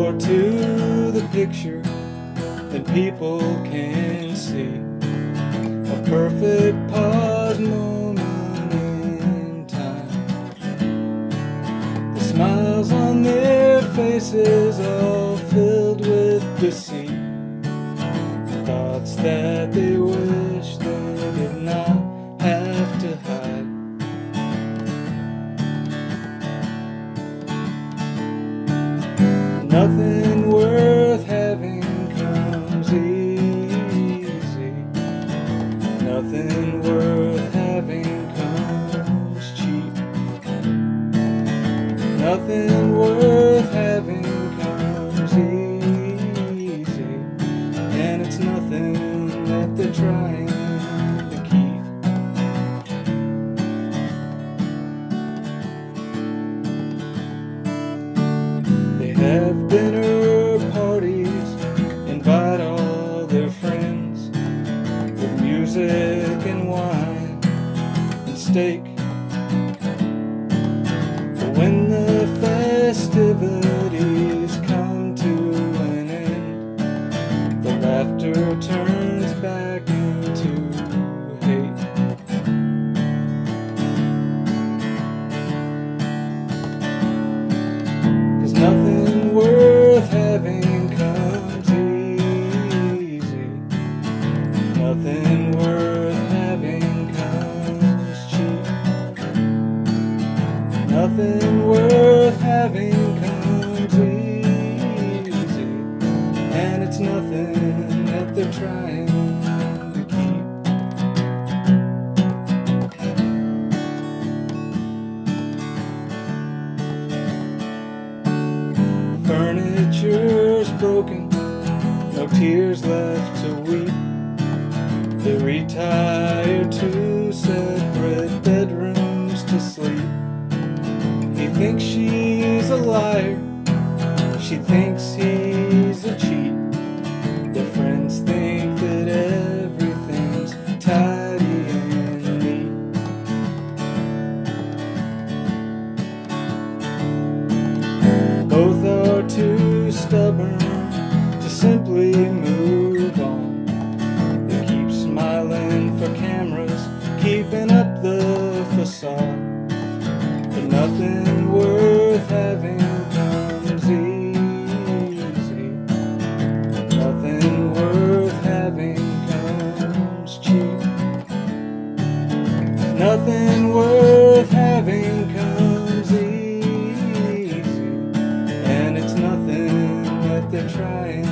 more to the picture than people can see. A perfect pause moment in time. The smiles on their faces all filled with deceit. Thoughts that they wish they did not have to hide. Nothing worth having comes easy. Nothing worth having comes cheap. Nothing worth having comes easy. And it's nothing that they're trying to keep. They have dinner parties, invite all their friends, with music and wine and steak. But when the festivities come to an end, the laughter turns back into hate. Cause nothing worth having comes easy. Nothing worth having comes cheap. Nothing worth having comes easy. And it's nothing that they're trying to keep. Furniture's broken, no tears left to weep. They retire to separate bedrooms to sleep. He thinks she's a liar, she thinks he's a cheat. Their friends think that everything's tidy and neat. Both are too stubborn to simply move on. They keep smiling for cameras, keeping up the facade. But nothing worth having comes easy. Nothing worth having comes cheap. Nothing worth having comes easy. And it's nothing that they're trying